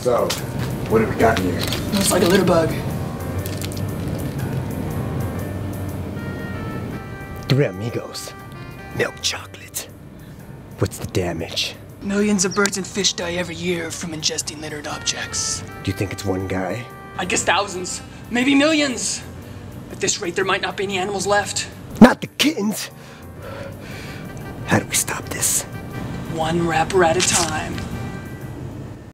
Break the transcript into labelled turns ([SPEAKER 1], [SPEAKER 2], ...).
[SPEAKER 1] So, what have we got here?
[SPEAKER 2] Looks like a litter bug.
[SPEAKER 3] 3 Amigos. Milk chocolate. What's the damage?
[SPEAKER 2] Millions of birds and fish die every year from ingesting littered objects.
[SPEAKER 3] Do you think it's one guy?
[SPEAKER 2] I guess thousands, maybe millions. At this rate, there might not be any animals left.
[SPEAKER 3] Not the kittens! How do we stop this?
[SPEAKER 2] One wrapper at a time.